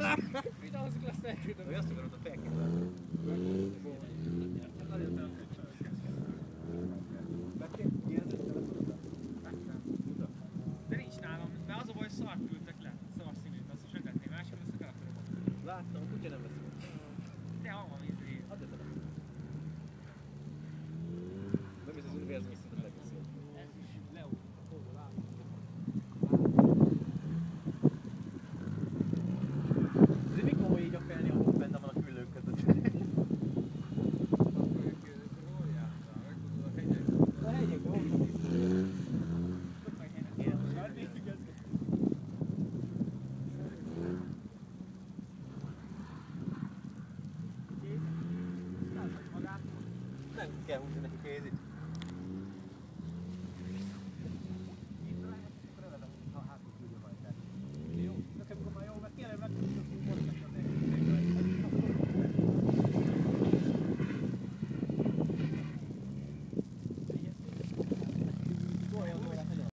Videózik lesz elküldöm. Vagy azt akarod, a felkérdez. De nincs nálam, mert az a baj, szart küldtek le. Szarszínűt, azt is ötletném. Másik össze kell akarom. Láttam, a kutya nem veszik. De van izé. Add el telefon. Nem is az univerzum szintet megveszi. Ez is leújt a kódol áll. Ez még komoly így akkelni, ahol benne van a küllők között. A hegyekben ott van is. Nem kell húzni neki kézit.